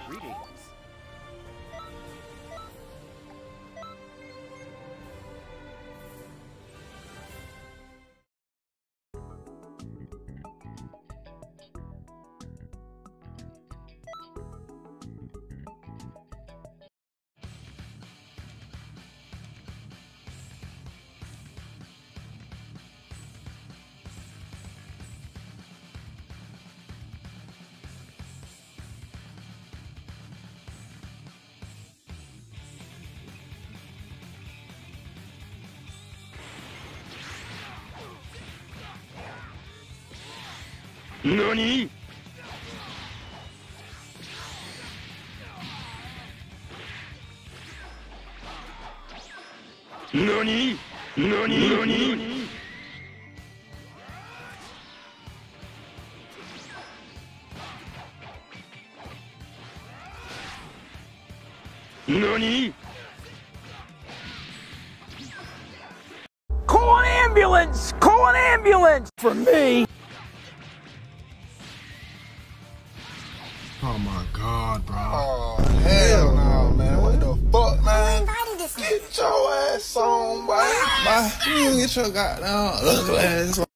Greetings. NANI?! NANI?! NANI?! NANI?! Call an ambulance! Call an ambulance! For me! Oh my god, bro. Oh, hell no, man. What the fuck, man? Get your ass on, boy. Bye. You get your goddamn ugly ass on.